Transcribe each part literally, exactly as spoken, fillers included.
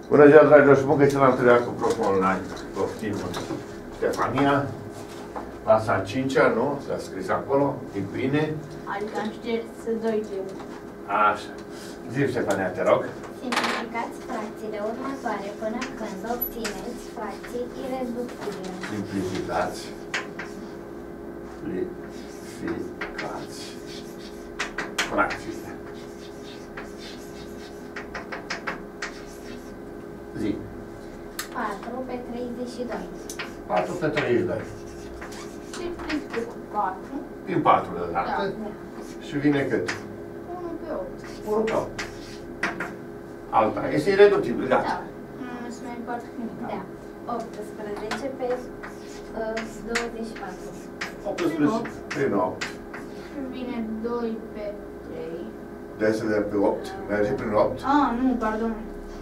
Bună ziua, dragilor, și bun găsit la întâlnirea cu Prof Online. Poftim Ștefania, clasa a cincea, nu? S-a scris acolo, e bine. Adică am șters doi de unu. Așa. Zi, Ștefania, te rog. Simplificați fracțiile următoare până când obțineți fracții ireductibile. Simplificați. Simplificați. Fracțiile. Zi. patru pe treizeci și doi. patru pe treizeci și doi. Simplific cu patru. Din patru de dată. Da. Și vine cât? unu pe opt. unu pe opt. Alta. Este ireductibil, gata. Da. Nu se mai împart cu nimic. Da. optsprezece pe uh, douăzeci și patru. optsprezece prin opt. Și vine doi pe trei. De să de pe opt. Merge prin opt. Ah, nu, pardon.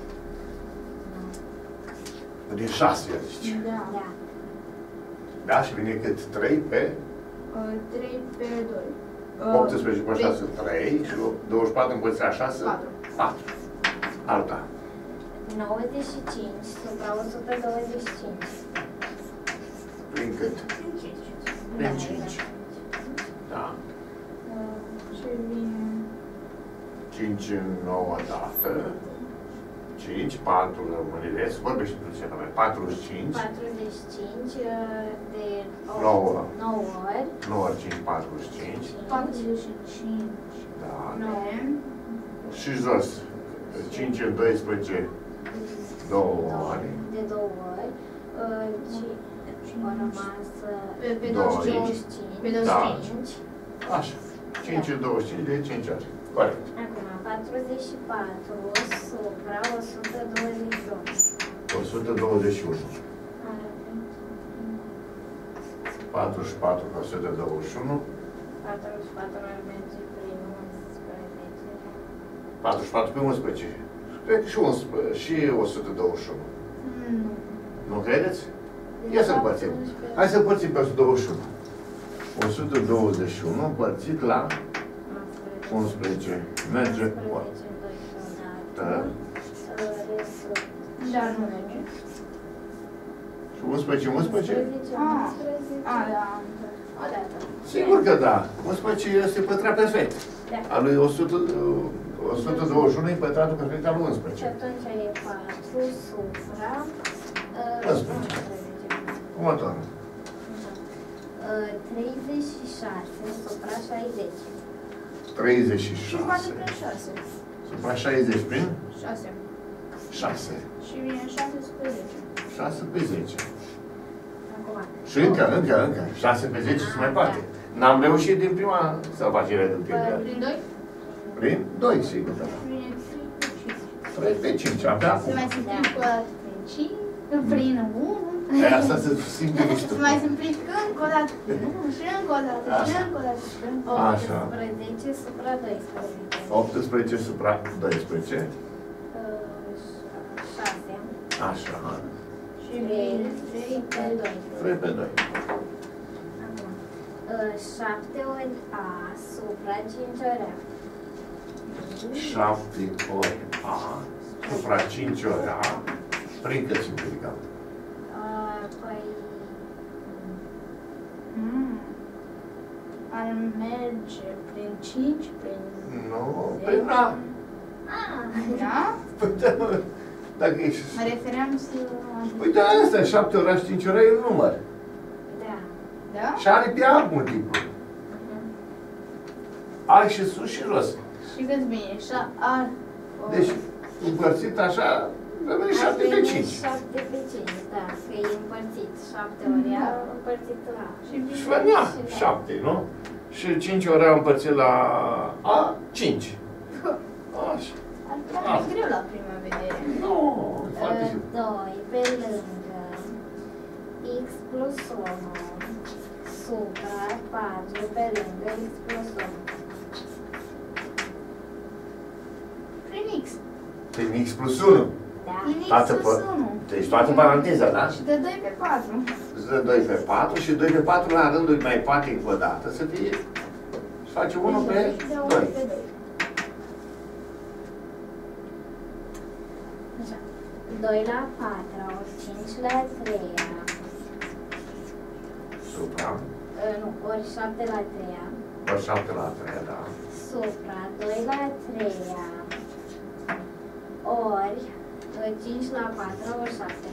Din șase, zici. Da. Da. Da? Și vine cât? trei pe Uh, trei pe doi. optsprezece pe șase, trei. Și douăzeci și patru împărțit la șase, patru. patru. Alta. nouăzeci și cinci supra o sută douăzeci și cinci. Prin cât? cinci. Prin cinci. Da. Uh, și vine cinci în nouă dată. cinci, patru rămâne rest. Vorbește tu ce numai. patruzeci și cinci. patruzeci și cinci uh, de nouă. nouă ori. nouă ori cinci, patruzeci și cinci. patruzeci și cinci. Da. nouă. Și jos. cinci în doisprezece. două ori. De două ori. Uh, și a rămas Pe, pe douăzeci și douăzeci și douăzeci și cinci. Pe Da. douăzeci și cinci. Așa. cinci în douăzeci și cinci de cinci ori. Corect. Acum, patruzeci și patru supra o sută douăzeci și unu. o sută douăzeci și unu. patruzeci și patru pe o sută douăzeci și unu. patruzeci și patru ar merge prin unsprezece. patruzeci și patru pe unsprezece. Cred că și, unsprezece, și o sută douăzeci și unu. Nu. Nu credeți? Ia să împărțim. Hai să împărțim pe o sută douăzeci și unu. o sută douăzeci și unu împărțit la unsprezece. Merge cu Da. Dar nu merge. Și unsprezece, unsprezece? Ah. Ah, da. O dată. Sigur că da. unsprezece este pătrat perfect. Da. Al lui o sută, o sută douăzeci și unu e pătratul perfect al lui Și unsprezece. atunci e patru supra uh, unsprezece. Următoarea. uh, treizeci și șase supra șaizeci. treizeci și Și patru șase. prin șase. Supra șaizeci prin șase. șase. Și vine șase pe zece. șase pe zece. Acum. Și încă, încă, încă. șase pe zece se mai poate. N-am reușit din prima să facem reductibilă. Prin doi? Prin doi, sigur că da. Și vine trei pe cinci. trei pe cinci, abia Se acum. mai simplifică o dată prin cinci. Prin unu. Aia asta se simte mișto. Se mai simplifică încă o dată prin unu. Și încă o dată. Și Așa. încă o dată. Și încă o Așa. optsprezece supra doisprezece. optsprezece supra doisprezece. șase. Așa. Și vine trei pe doi. trei pe doi. Acum. șapte ori A supra cinci ori A. șapte ori A supra cinci ori A. Prin cât simplificăm? Uh, Păi... Mm. Ar merge prin cinci, prin Nu, prin A. Ah, da? Păi da, mă. Dacă ești... Mă refeream să... Păi da, asta, șapte ori A și cinci ori A e un număr. da. Da? Și are pe A multiplu. Are și sus și jos. Și cât vine? Și ar... Deci, împărțit așa, rămâne șapte pe cinci. șapte pe cinci, da. Că e împărțit. șapte ori A împărțit la A. Și vine... Și venea șapte, nu? Și cinci ori A împărțit la A, cinci. Așa. Ar fi mai greu la prima vedere. Nu, foarte simplu. doi pe lângă x plus unu supra patru pe lângă x plus unu. Prin X. Prin x plus unu. Da? Prin X Toată plus pe- unu. Deci toată paranteza, da? Și de doi pe patru. Îți dă doi pe patru și doi pe patru la rândul mai poate încă o dată să fie... Și face unu pe Și de unu doi. pe doi. Așa. doi la patra ori cinci la treia. Supra. Uh, nu, ori șapte la treia. Ori șapte la treia, da. Supra doi la treia. Ori uh, cinci la patru ori șapte.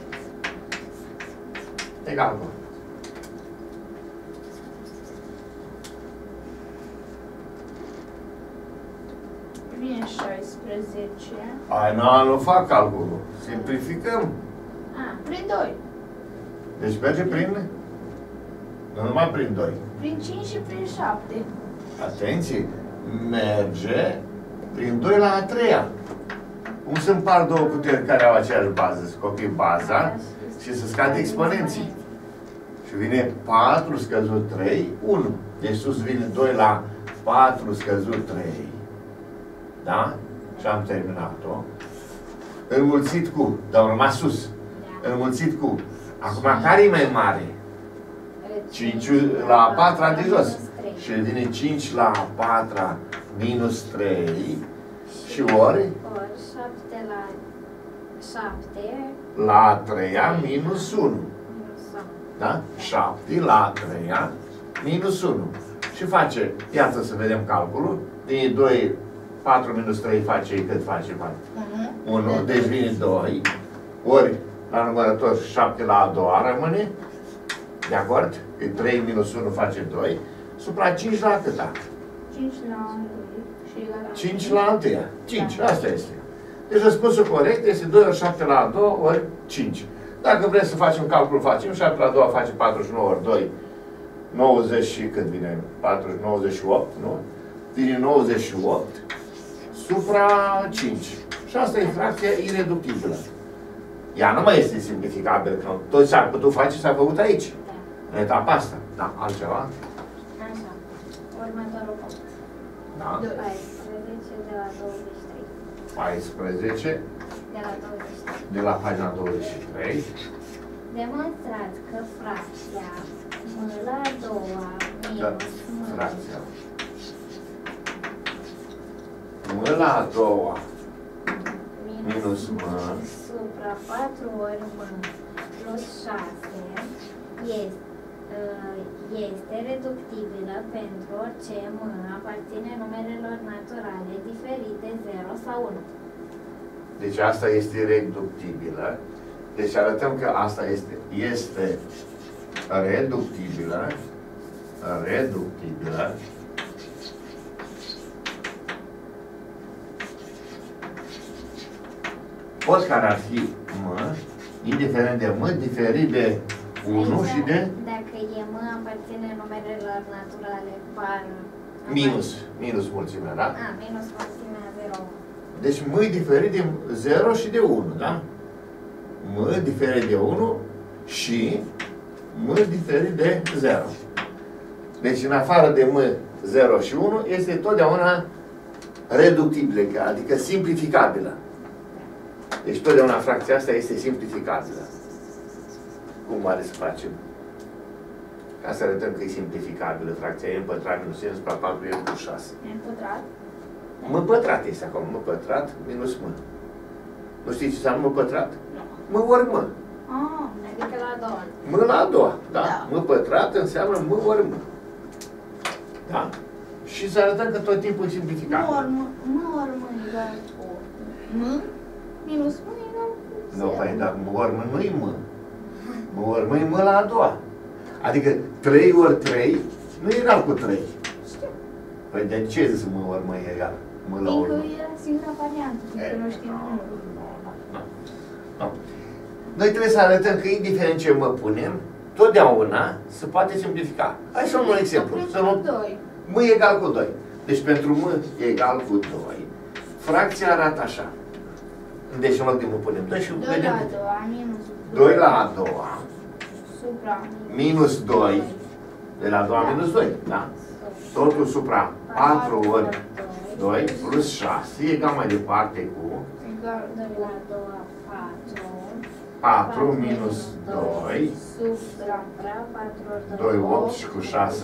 Egal cu. Vine șaisprezece. Ai, nu, nu fac calculul. Simplificăm. Ah, prin doi. Deci merge prin... Nu numai prin doi. Prin cinci și prin șapte. Atenție! Merge prin doi la a treia. Cum se împar două puteri care au aceeași bază? Se copie baza și se scade exponenții. Și vine patru scăzut trei, unu. Deci sus vine doi la patru scăzut trei. Da? Și am terminat-o. Înmulțit cu, dar au rămas sus. Înmulțit cu. Acum, care e mai mare? cinci la a patra de jos. Și vine cinci la a patra minus trei. Și ori? Ori șapte la șapte. La a treia minus unu. Minus unu. Da? șapte la a treia minus unu. Și face, iată să vedem calculul. Din doi, patru minus trei face, cât face? unu. Deci vine doi. Ori, la numărător, șapte la a doua rămâne. De acord? Că trei minus unu face doi. Supra cinci la câta? cinci la doi și egal la cinci la întâia. cinci, asta este. Deci răspunsul corect este doi ori șapte la a doua ori cinci. Dacă vreți să facem calcul, facem. șapte la a doua face patruzeci și nouă ori doi. nouăzeci și cât vine? patruzeci, nouăzeci și opt, nu? Vine nouăzeci și opt supra cinci. Și asta e fracția ireductibilă. Ea nu mai este simplificabilă, că tot ce a putut face s-a făcut aici. În etapa asta. Da, altceva? Așa. Următorul punct. Da. paisprezece de la douăzeci și trei. paisprezece De la douăzeci și trei. de la pagina douăzeci și trei. Demonstrați că fracția m la a doua Da, minus m fracția. M la a doua minus m supra patru ori m plus șase este, este reductibilă pentru orice m aparține numerelor naturale diferite zero sau unu. Deci asta este reductibilă. Deci arătăm că asta este, este reductibilă. Reductibilă. Pot care ar fi m, indiferent de m, diferit de unu Aici, și de dacă e m aparține numerelor naturale par... minus. Minus mulțimea, da? A, minus mulțimea zero. Deci m e diferit de zero și de unu, da? M diferit de unu și m diferit de zero. Deci în afară de m zero și unu este totdeauna reductibilă, adică simplificabilă. Deci totdeauna fracția asta este simplificabilă. Cum are să facem? Ca să arătăm că e simplificabilă fracția m pătrat minus n supra patru n plus șase. M pătrat. M pătrat este acolo, m pătrat minus m. Nu știți ce înseamnă m pătrat? M ori m. Ah, Adică la a doua. M la a doua, da? Da. M pătrat înseamnă m ori m. Da? Și să arătăm că tot timpul e simplificat. m ori m, m ori m egal cu m minus m egal cu Nu, zero. păi, dar m ori m nu-i m. M ori m e m la a doua. Adică trei ori trei nu e egal cu trei. Știu. Păi de ce zis m ori m e egal? M la Fiindcă unu. era singura variantă, fiindcă nu știm numărul. Nu. Noi trebuie să arătăm că indiferent ce mă punem, totdeauna se poate simplifica. Hai să luăm un exemplu. Să luăm doi. m egal cu doi. Deci pentru m egal cu doi, fracția arată așa. Deci în loc de m punem doi și doi vedem. la a doua minus doi la a doua supra minus doi. De la a doua minus doi, da? Totul supra patru ori doi plus șase, egal mai departe cu egal doi la a doua, patru. patru minus doi, supra patru ori doi, opt și cu șase,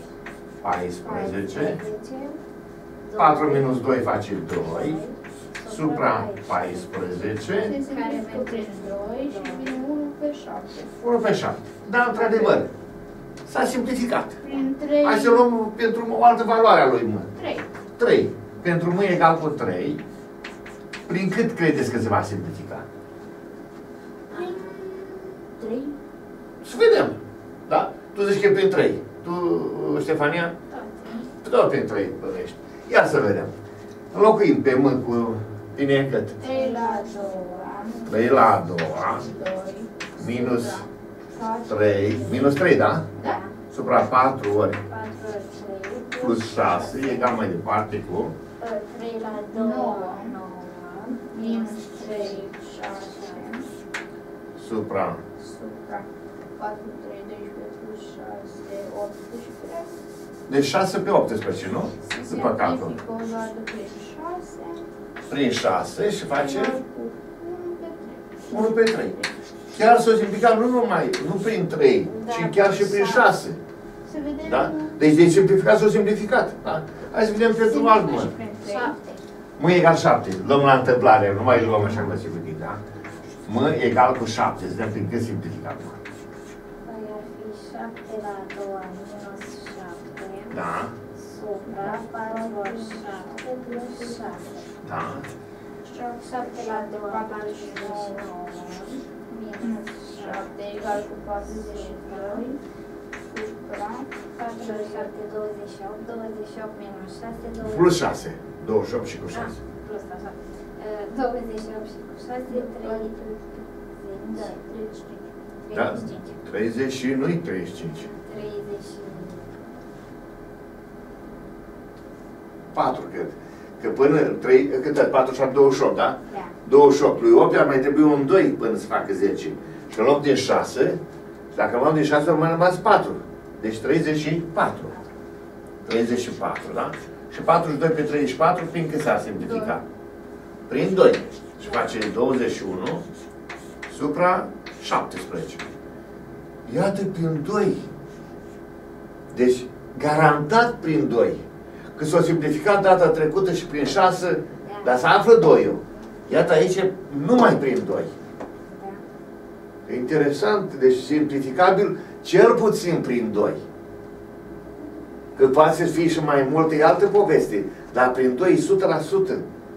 paisprezece. patru minus doi face doi, supra paisprezece. Se simplifică prin doi și vine unu pe șapte. unu pe șapte. Da, într-adevăr, s-a simplificat. Prin trei. Hai să luăm pentru o altă valoare a lui M. trei. trei. Pentru M egal cu trei. Prin cât credeți că se va simplifica? Prin trei. Să vedem. Da? Tu zici că e prin trei. Tu, Ștefania? Da. Tot prin trei băvești. Ia să vedem. Înlocuim pe M cu tine cât? trei la a doua. trei la a doua. doi. Minus șase. trei. Minus trei, da? Da. Supra patru ori patru ori trei plus șase. Egal mai departe cu trei la doi, nouă. nouă. Minus trei, șase. supra Supra patru, trei, doisprezece plus șase, optsprezece. deci șase pe optsprezece, nu? Se După calcul. simplifică o dată prin șase. Prin șase și face Egal cu unu pe trei. unu pe trei. Chiar s-o simplificat nu numai, nu prin trei, Da, ci chiar și prin șase. Să vedem. Da? Deci de simplificat s-o simplificat. Da? Hai să vedem pentru alt simplifică mă. și prin trei. șapte. M egal șapte. Luăm la întâmplare, nu mai luăm așa cum simplific, da? M egal cu șapte. Să vedem prin cât simplificat. Păi ar fi șapte la a doua minus șapte. Da? Supra patru ori șapte plus șase. Da? șapte la a doua patruzeci și nouă. Minus șapte egal cu patruzeci și doi. Supra patru ori șapte, douăzeci și opt. douăzeci și opt minus șase, douăzeci. Plus șase. douăzeci și opt și cu șase. Ah, plus așa. Uh, douăzeci și opt și cu șase, treizeci. Da, treizeci și cinci. Da? treizeci și cinci. treizeci și nu-i treizeci și cinci. treizeci și patru, cred. Că până trei, cât e? patru, șapte, douăzeci și opt, da? Da. douăzeci și opt lui opt, ar mai trebui un doi până să facă zece. Și în loc din șase, și dacă luăm din șase, mai rămas patru. Deci treizeci și patru. treizeci și patru, da? Și patruzeci și doi pe treizeci și patru, prin cât s-a simplificat? Prin doi. Și face douăzeci și unu supra șaptesprezece. Iată prin doi. Deci, garantat prin doi. Că s-a simplificat data trecută și prin șase, dar se află doiul. Iată aici numai prin doi. Da. E interesant, deci simplificabil cel puțin prin doi. Că poate să fie și mai multe, e altă poveste, dar prin doi e o sută la sută.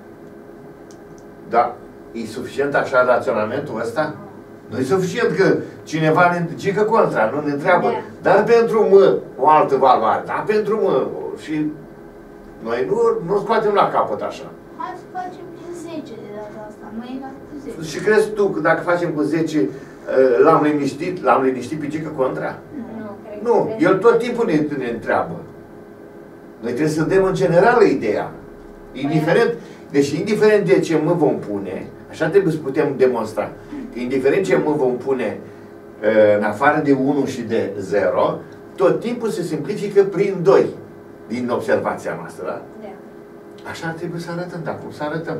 Da, e suficient așa raționamentul ăsta? Nu e suficient că cineva ne zică contra, nu ne întreabă, Da. dar pentru mă o altă valoare, dar pentru mă și noi nu, nu scoatem la capăt așa. Hai să facem prin zece de data asta. Nu e egal cu zece. Și crezi tu că dacă facem cu zece, l-am liniștit, l-am liniștit pe cică contra? Nu, cred că Nu, trebuie el tot să- timpul ne, ne întreabă. Noi trebuie să dăm în general ideea. Indiferent, deci indiferent de ce mă vom pune, așa trebuie să putem demonstra, că indiferent ce mă vom pune în afară de unu și de zero, tot timpul se simplifică prin doi din observația noastră, da? Da. Așa ar trebui să arătăm, dar cum să arătăm?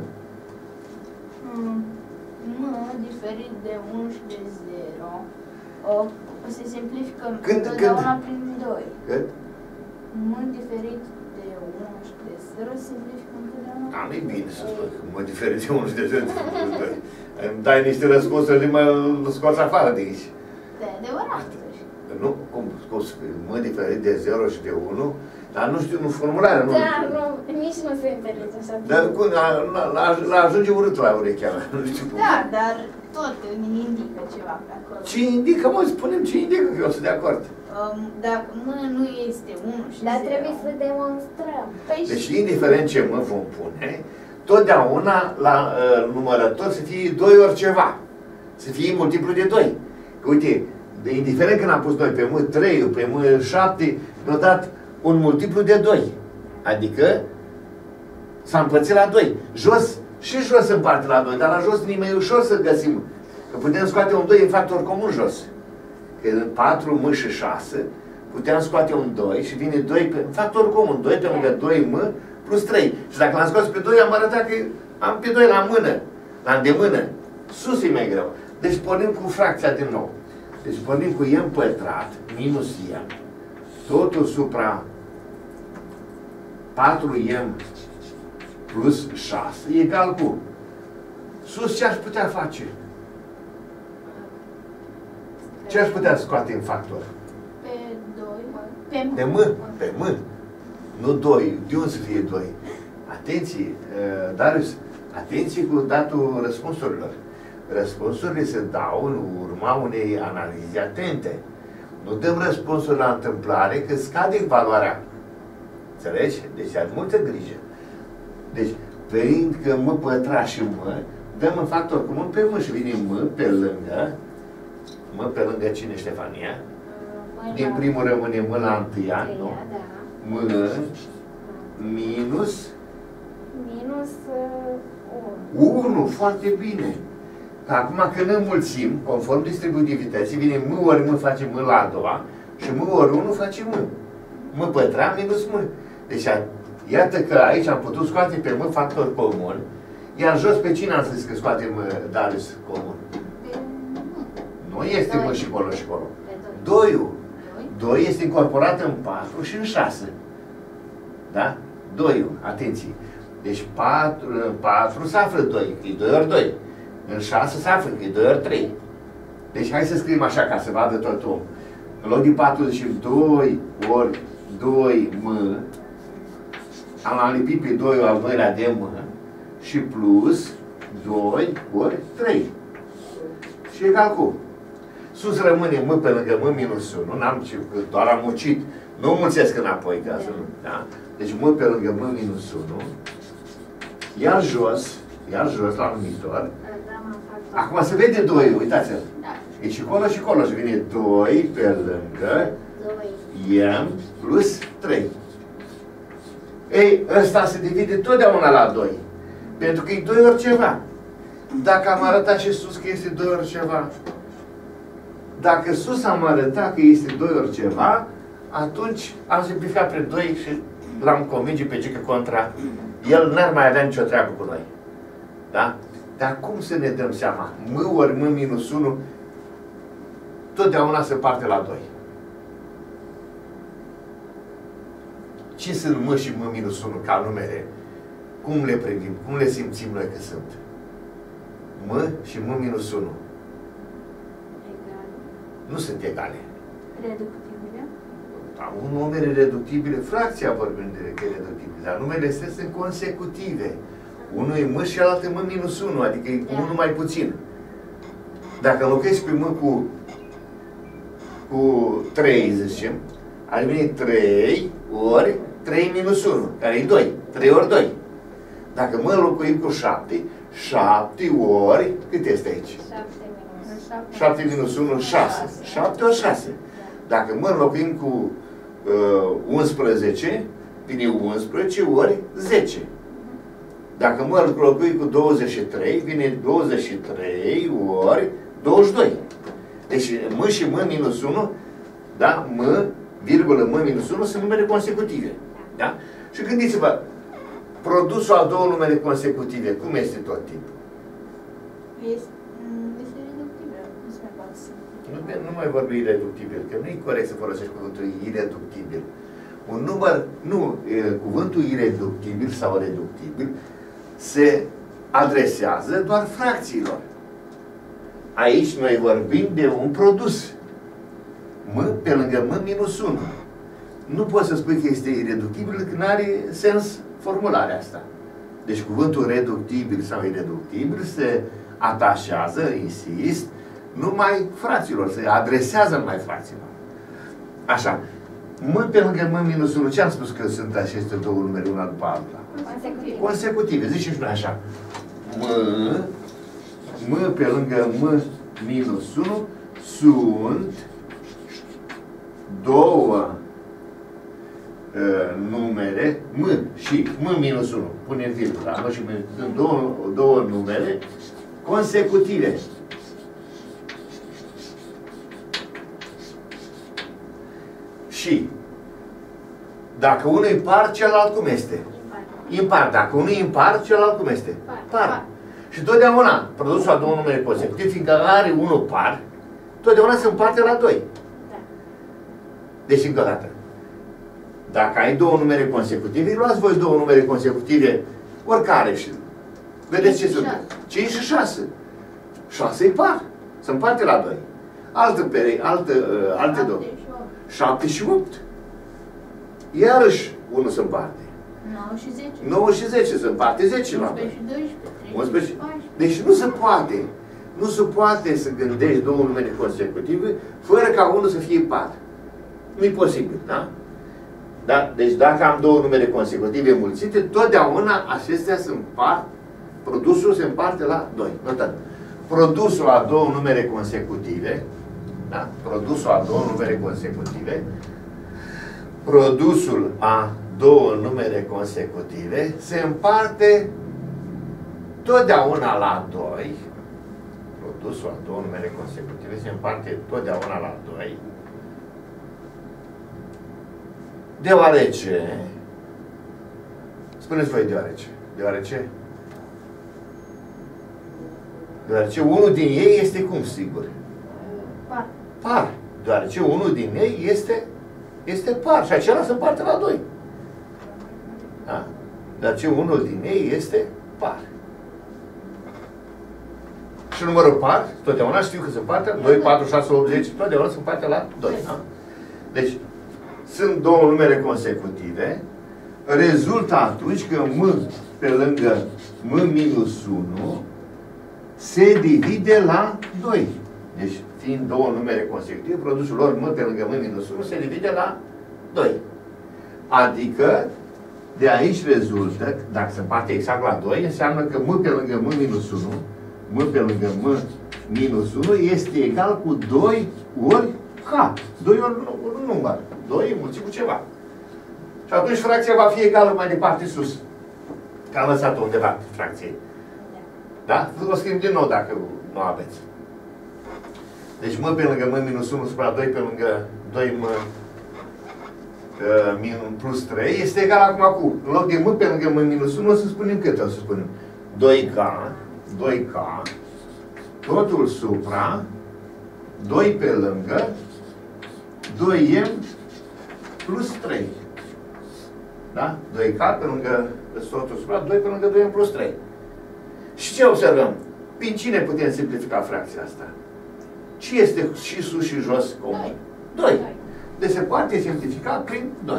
Mm, M diferit de unu și de zero o, se simplifică Când- întotdeauna când? prin doi. Cât? M diferit de unu și de zero se simplifică întotdeauna Da, nu-i prin bine să doi. spun că mă diferit de unu și de zero. Îmi dai niște răspunsuri de mă scoți afară de aici. Da, e adevărat. Nu, cum, scos, mă diferit de zero și de unu, dar nu știu, nu formularea, nu Da, știu. nu, nici nu se înțelege așa. Dar cum, la, la, la, la ajunge urât la urechea mea, nu știu cum. Da, dar tot ne indică ceva pe acolo. Ce indică, mă, spunem ce indică, că eu sunt de acord. Um, dacă M nu este unu și Dar zero. trebuie să demonstrăm. Păi Deci, și- indiferent ce mă vom pune, totdeauna la uh, numărător să fie doi ori ceva. Să fie multiplu de doi. Că, uite, de indiferent când am pus noi pe M trei, pe M șapte, mi-a dat un multiplu de doi. Adică s-a împărțit la doi. Jos, și jos se împarte la doi, dar la jos nu e ușor să găsim. Că putem scoate un doi în factor comun jos. Că în patru M și șase puteam scoate un doi și vine doi pe, în factor comun, doi pe lângă doi M plus trei. Și dacă l-am scos pe doi, am arătat că am pe doi la mână, la îndemână. Sus e mai greu. Deci pornim cu fracția din nou. Deci pornim cu M pătrat minus M, totul supra patru M plus șase egal cu Sus ce aș putea face? Ce aș putea scoate în factor? Pe doi, pe De M, pe M. Nu doi. De unde să fie doi? Atenție, Darius, atenție cu datul răspunsurilor. Răspunsurile se dau în urma unei analize atente. Nu dăm răspunsuri la întâmplare, că scade valoarea. Înțelegi? Deci ai multă grijă. Deci, venind că M pătrat și M, dăm în factor comun pe M și vine M pe lângă. M pe lângă cine, Ștefania? Din primul rămâne M la întâia, nu? M minus minus unu. unu, foarte bine. Acum când înmulțim, conform distributivității, vine M ori M face M la a doua și M ori unu face M. M pătrat minus M. Deci, iată că aici am putut scoate pe M factor comun, iar jos pe cine am zis că scoatem Darius comun? Nu este M și colo și colo. Doiul. doi este incorporat în patru și în șase. Da? Doiul, atenție. Deci patru, patru se află doi, că e doi ori doi. În șase se află, că e doi ori trei. Deci hai să scriem așa ca să vadă tot omul. În loc de patru zicem doi ori doi M. Am lipit pe doi al doilea de M. Și plus doi ori trei. Și egal cu. Sus rămâne M pe lângă M minus unu. N-am ce, doar am mucit. Nu mulțesc înapoi ca să nu. Da? Deci M pe lângă M minus unu. Iar jos, iar jos la numitor. Acum se vede doi, uitați-l. E și colo și colo și vine doi pe lângă M plus trei. Ei, ăsta se divide totdeauna la doi. Pentru că e doi ori ceva. Dacă am arătat și sus că este doi ori ceva, dacă sus am arătat că este doi ori ceva, atunci am simplificat pe doi și l-am convinge pe Gică contra. El n-ar mai avea nicio treabă cu noi. Da? Dar cum să ne dăm seama? M ori M minus unu totdeauna se parte la doi. Ce sunt M și M minus unu ca numere? Cum le privim? Cum le simțim noi că sunt? M și M minus unu. Nu sunt egale. Reductibile? Da, un numere reductibile, fracția vorbim de reductibile, dar numele astea sunt consecutive. Unul e M și altul e M minus unu, adică e cu unul mai puțin. Dacă înlocuiesc pe M cu, cu trei, zicem, ar veni trei ori trei minus unu, care e doi. trei ori doi. Dacă mă înlocuim cu șapte, șapte ori, cât este aici? șapte minus unu, șase. șapte ori șase. Dacă mă înlocuim cu uh, unsprezece, vine unsprezece ori zece. Dacă mă înlocuim cu douăzeci și trei, vine douăzeci și trei ori douăzeci și doi. Deci M și M minus unu, da? M, virgulă, M minus unu sunt numere consecutive. Da? Și gândiți-vă, produsul a două numere consecutive, cum este tot timpul? Este, este reductibil, nu se mai poate să... Nu, nu mai vorbi ireductibil, că nu e corect să folosești cuvântul ireductibil. Un număr, nu, e, cuvântul ireductibil sau reductibil se adresează doar fracțiilor. Aici noi vorbim de un produs. M pe lângă M minus unu. Nu poți să spui că este ireductibil când nu are sens formularea asta. Deci cuvântul reductibil sau ireductibil se atașează, insist, numai fraților, se adresează numai fraților. Așa. M pe lângă M minus unu, ce am spus că sunt aceste două numere, una după alta? Consecutive. Consecutive. Zici și noi așa. M, M pe lângă M minus unu sunt două uh, numere, M și M minus unu. Punem virgula. M și M. Sunt două, două numere consecutive. Și dacă unul e par, celălalt cum este? Impar. Dacă unul e impar, celălalt cum este? Par. Par. Și totdeauna, produsul a două numere consecutive, fiindcă are unul par, totdeauna se împarte la doi. Da. Deci, încă o dată, dacă ai două numere consecutive, luați voi două numere consecutive, oricare, și Vedeți ce sunt? cinci și șase. șase e par. Se împarte la doi. Altă pere, altă, uh, alte două. șapte și opt. Iarăși unul se împarte. nouă și zece. nouă și zece se împarte zece la doi. unsprezece și doisprezece. Deci nu se poate. Nu se poate să gândești două numere consecutive fără ca unul să fie par. Nu e posibil, da? Da? Deci dacă am două numere consecutive mulțite, totdeauna acestea se împart, produsul se împarte la doi. Notăm. Produsul a două numere consecutive, da? Produsul a două numere consecutive, produsul a două numere consecutive se împarte totdeauna la doi. Produsul a două numere consecutive se împarte totdeauna la doi. Deoarece, spuneți voi deoarece, deoarece, deoarece unul din ei este cum, sigur? Par. Par. Deoarece unul din ei este, este par și acela se împarte la doi. Da? Deoarece unul din ei este par. Și numărul par, totdeauna știu că se împarte, doi, patru, șase, opt, zece, totdeauna se împarte la doi. Da? Deci, sunt două numere consecutive, rezultă atunci că m pe lângă m minus unu se divide la doi. Deci, fiind două numere consecutive, produsul lor m pe lângă m minus unu se divide la doi. Adică, de aici rezultă, dacă se împarte exact la doi, înseamnă că m pe lângă m minus unu, m pe lângă m minus unu este egal cu doi ori k. doi ori un număr. doi mulțit cu ceva. Și atunci fracția va fi egală mai departe sus. Că am lăsat-o undeva fracției. Da? O scriem din nou dacă nu aveți. Deci m pe lângă m minus unu supra doi pe lângă doi m uh, plus trei este egal acum cu, în loc de m pe lângă m minus unu, o să spunem cât? O să spunem doi k, doi k, totul supra doi pe lângă doi m plus trei. Da? doi k pe lângă totul supra doi pe lângă doi m plus trei. Și ce observăm? Prin cine putem simplifica fracția asta? Ce este și sus și jos comun? doi. Deci se poate simplifica prin doi.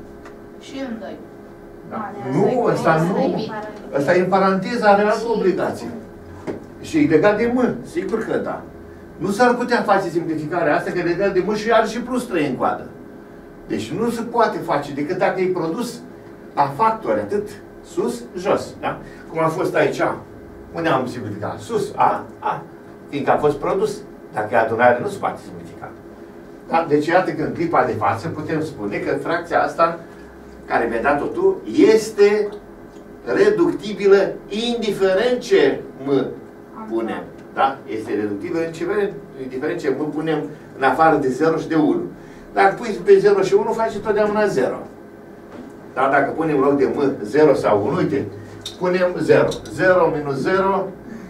Și în doi. Da. Nu, ăsta nu. Ăsta e în paranteză, are altă obligație. Și e legat de m, sigur că da. Nu s-ar putea face simplificarea asta, că e legat de m și are și plus trei în coadă. Deci nu se poate face decât dacă e produs la factori, atât sus, jos. Da? Cum a fost aici. Unde am simplificat? Sus, a, a. Fiindcă a fost produs. Dacă e adunare, nu se poate simplifica. Da? Deci iată că în clipa de față putem spune că fracția asta, care mi-a dat-o tu, este reductibilă indiferent ce m punem. Da? Este reductibilă indiferent ce m punem în afară de zero și de unu. Dacă pui pe zero și unu, face totdeauna zero. Dar dacă punem în loc de m zero sau unu, uite, punem zero. zero minus zero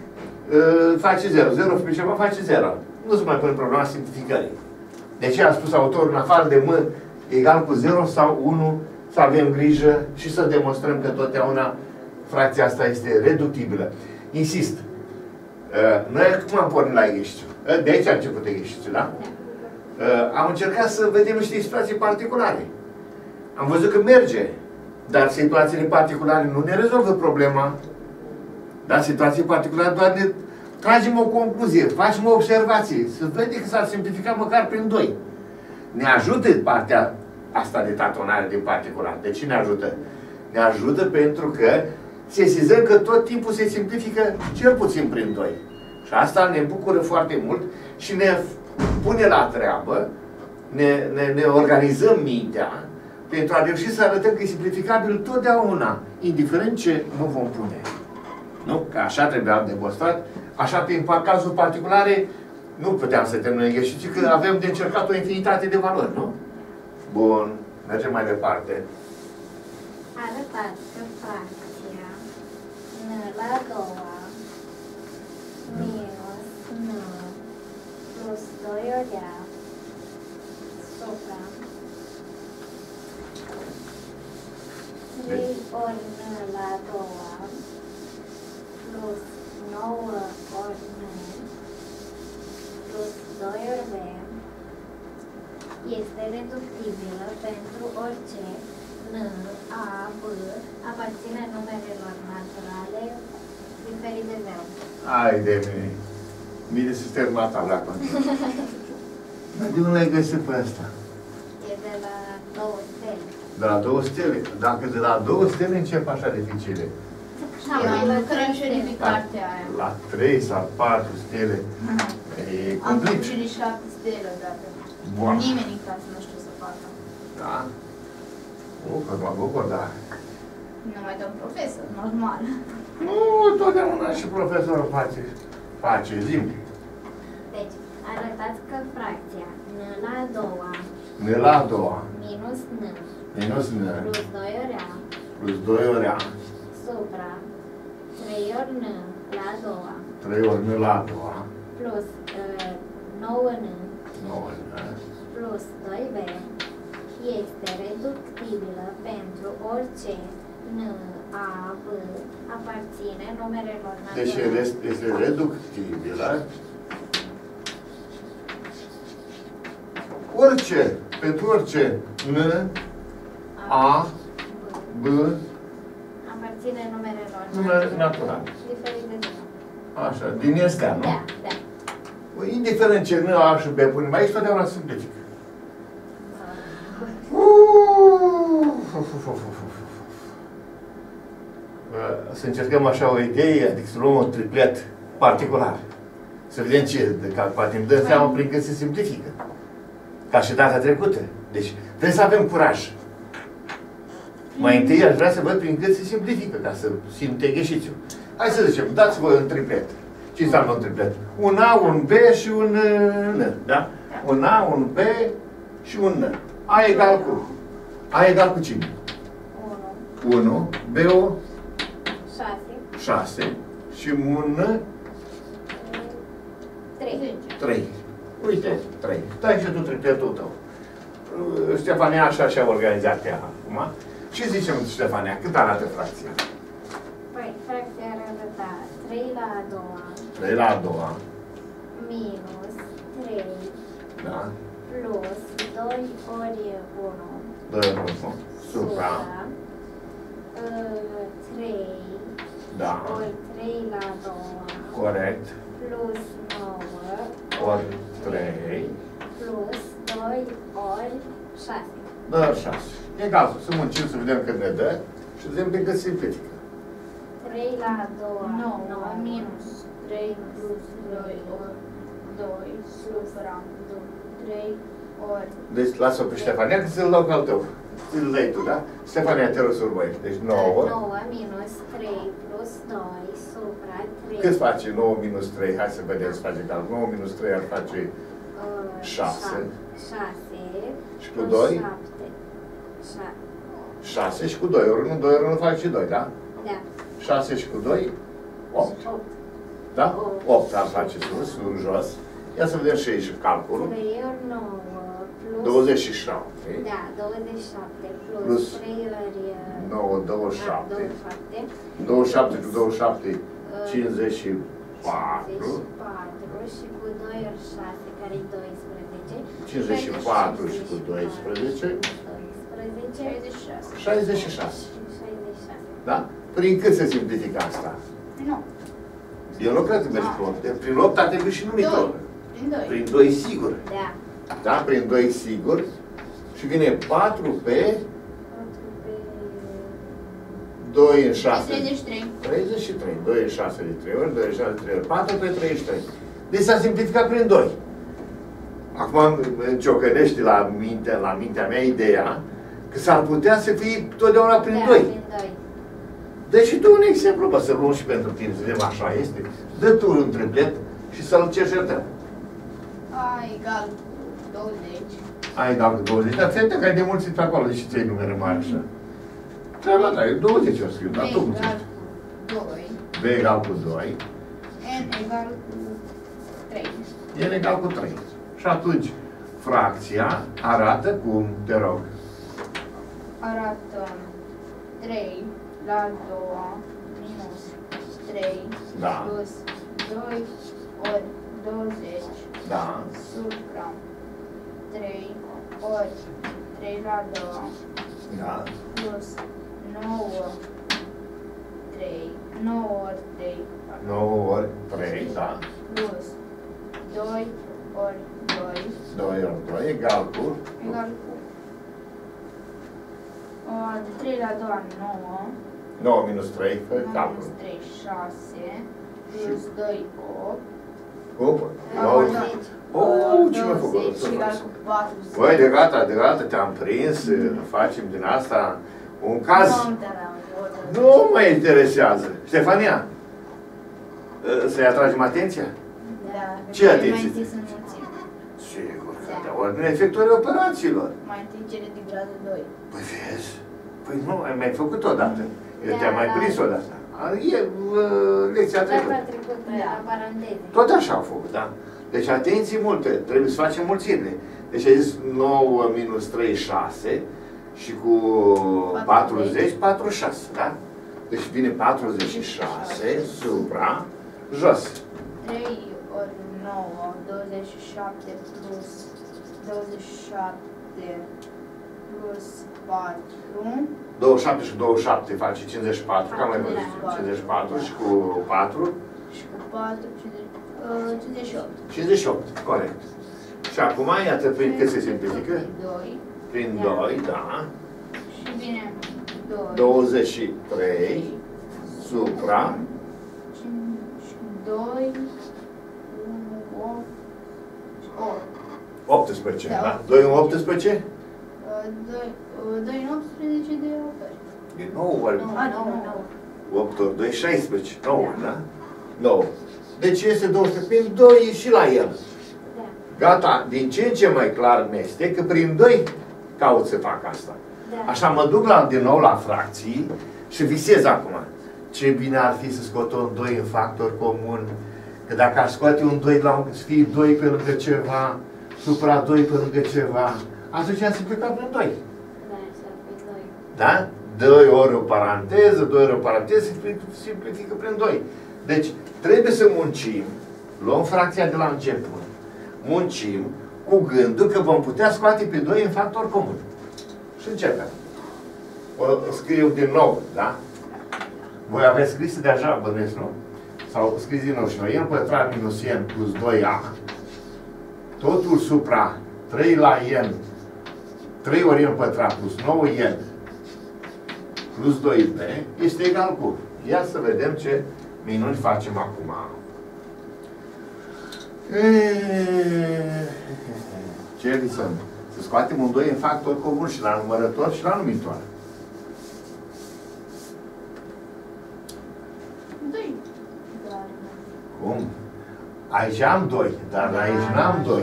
uh, face zero. zero pe ceva face zero. Nu se mai pune problema simplificării. De ce a spus autorul, în afară de m egal cu zero sau unu, să avem grijă și să demonstrăm că totdeauna fracția asta este reductibilă. Insist. Uh, noi cum am pornit la exercițiu? Uh, de aici a început exercițiul, da? Uh, am încercat să vedem niște situații particulare. Am văzut că merge, dar situațiile particulare nu ne rezolvă problema. Dar situații particulare doar ne tragem o concluzie, facem o observație, să vedem că s-ar simplifica măcar prin doi. Ne ajută partea asta de tatonare din particular. De ce ne ajută? Ne ajută pentru că sesizăm că tot timpul se simplifică cel puțin prin doi. Și asta ne bucură foarte mult și ne pune la treabă, ne, ne, ne organizăm mintea pentru a reuși să arătăm că e simplificabil totdeauna, indiferent ce nu vom pune. Nu? Că așa trebuia demonstrat. Așa, prin cazuri particulare, nu puteam să terminăm exercițiul, că avem de încercat o infinitate de valori, nu? Bun. Mergem mai departe. Arătați că fracția n la a doua minus n plus doi ori a supra trei ori n la a doua plus nouă ori N plus doi ori B este reductibilă pentru orice N, A, B aparține numerelor naturale diferite de zero. Hai de mine. Bine să terminat tabla contă. Dar de unde l-ai găsit pe asta? E de la două stele. De la două stele. Dacă de la două stele încep așa dificile. Eu lucrăm și ridic cartea aia. La trei sau patru stele. E Am complicat. făcut și șapte stele odată. Bun. Nimeni în casă nu știu să facă. Da? O, că mă bucur, da. Nu mai dăm profesor, normal. Nu, totdeauna și profesorul face. Face, zi-mi. Deci, arătați că fracția N la a doua N la a doua. minus N Minus N. plus doi ori A Plus doi ori A. supra trei ori N la a doua trei ori N la a doua. plus uh, nouă N nouă N. plus doi B este reductibilă pentru orice N, A, B aparține numerelor Deci naturale. este, este reductibilă. Orice, pentru orice N, A, B, aparține numerelor numere naturale. diferite de zero. Așa, din astea, nu? Da, da. Indiferent ce N, A și B punem aici, totdeauna simplifică. Să încercăm așa o idee, adică să luăm un triplet particular. Să vedem ce, de, ca, poate îmi dăm seama prin cât se simplifică. Ca și data trecută. Deci, trebuie să avem curaj. Mai întâi aș vrea să văd prin cât se simplifică, ca să simt gheșițiu. Hai să zicem, dați voi un triplet. Ce înseamnă un triplet? Un A, un B și un N, da? Un A, un B și un N. A egal cu? A egal cu cine? unu, unu, B-ul șase, șase și un N trei. trei. Uite, trei. Dai și tu tripletul tău. Ștefania așa și-a organizat ea acum. Ce zicem, Ștefania? Cât arată fracția? Păi, fracția ar arăta trei la a doua trei la a doua. minus trei Da? plus doi ori unu doi ori unu. Supra. uh, trei Da. ori trei la a doua Corect. plus nouă Ori trei. plus doi ori șase. doi ori șase. Egal. Să muncim să vedem cât ne dă și să vedem pe cât simplifică. trei la a doua nouă minus trei plus doi ori doi supra trei ori. Deci lasă-o pe Ștefania că ți-l dau pe al tău. Ți-l dai tu, da? Ștefania, te rog să urmărești. Deci nouă. nouă minus trei plus doi supra trei. Cât face nouă minus trei? Hai să vedem să face calcul. nouă minus trei ar face șase. șase. Și cu doi? șapte. șase și cu doi ori unu, doi ori unu face și doi, da? Da. șase și cu doi, opt. opt. Da? opt ar face sus, în jos. Ia să vedem și aici calculul. trei ori nouă plus... douăzeci și șapte. Da, douăzeci și șapte plus, Plus trei ori... nouă, douăzeci și da, șapte. douăzeci și șapte. douăzeci și șapte cu douăzeci și șapte, cincizeci și patru. cincizeci și patru și cu doi ori șase, care e doisprezece. cincizeci și patru și cu doisprezece. doisprezece. șaizeci și șase. șaizeci și șase. Da? Prin cât se simplifică asta? Nu. Eu nu cred că mergi pe opt. Prin opt ar trebui și numitor. Prin doi. Prin doi sigur. Da. Da? Prin doi sigur. Și vine patru pe patru pe... doi în șase. treizeci și trei. treizeci și trei. doi în șase de trei ori, doi în șase de trei ori. patru pe treizeci și trei. Deci s-a simplificat prin doi. Acum ciocănește la, minte, la mintea mea ideea că s-ar putea să fie totdeauna prin da, doi. prin doi. Deci și tu un exemplu, bă, să luăm și pentru tine, să vedem așa este. Dă tu un triplet și să-l cercetăm. A egal cu douăzeci. Ai egal cu douăzeci, dar ți-ai că ai demulțit pe acolo, deși ți-ai numere mari așa. Treaba ta, e douăzeci o scriu, B dar tu cum egal zici? cu doi. B egal cu doi, N egal cu trei. N egal cu trei. Și atunci, fracția arată cum, te rog? Arată trei la a doua minus trei Da. plus doi ori douăzeci. Da. Supra trei ori trei la doi. Da. Plus nouă trei. nouă ori trei. nouă ori trei, da. Plus doi ori doi. doi ori doi egal cu? Egal cu uh, de trei la doi, nouă. nouă minus trei, fă nouă calcul. minus trei, șase. Plus doi, opt. Cum? douăzeci. Oh, ce mi-a făcut? douăzeci egal cu patruzeci. Băi, de gata, de gata, te-am prins, facem din asta un caz. Nu mă interesează. Ștefania, să-i atragem atenția? Da. Ce atenție? Mai întâi să înmulțim. Sigur că da, ordinea efectuării operațiilor. Mai întâi cele de gradul doi. Păi vezi? Păi nu, ai mai făcut odată. Eu Da, te-am mai da. prins odată. E uh, lecția Data trecută. trecută, Da. la paranteze. Tot așa au făcut, da? Deci atenție multe, trebuie să facem mulțirile. Deci ai zis nouă minus trei, șase și cu patruzeci, patruzeci și șase, da? Deci vine patruzeci și șase supra, jos. trei ori nouă, douăzeci și șapte plus douăzeci și șapte plus patru. douăzeci și șapte și douăzeci și șapte face cincizeci și patru, cam mai văzut. Da. cincizeci și patru și cu patru, Și cu patru, cincizeci și opt. cincizeci și opt, corect. Și acum, iată, prin cât se simplifică? doi. Prin Da. doi, da. Și vine doi. douăzeci și trei supra doi, unu, opt, opt. optsprezece, Da. da? doi în optsprezece? doi în optsprezece de ori. Din nou ori A, nouă, nouă. opt ori doi, șaisprezece. nouă, da? nouă. Deci este douăsprezece. Prin doi și la el. Da. Gata, din ce în ce mai clar mi-este că prin doi caut să fac asta. Da. Așa mă duc la, din nou la fracții și visez acum. Ce bine ar fi să scot un doi în factor comun. Că dacă aș scoate un doi la un, să fie doi pe lângă ceva, supra doi pe lângă ceva, atunci am simplificat prin doi. Da, așa, pe doi. Da? doi ori o paranteză, doi ori o paranteză, se simplifică prin doi. Deci, trebuie să muncim, luăm fracția de la început, muncim cu gândul că vom putea scoate pe doi în factor comun. Și începem. O scriu din nou, da? Voi aveți scris deja, bănuiesc, nu? Sau scris din nou și noi. N pătrat minus n plus doi a. Totul supra trei la n, trei ori n pătrat plus nouă n plus doi b este egal cu. Ia să vedem ce minuni facem acum. Ce visăm? Să scoatem un doi în factor comun și la numărător și la numitor. doi. Cum? Aici am doi, dar aici n-am doi.